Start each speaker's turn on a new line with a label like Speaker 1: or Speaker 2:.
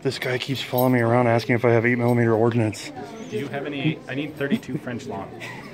Speaker 1: This guy keeps following me around asking if I have 8mm ordnance.
Speaker 2: Do you have any? I need 32 French Longue.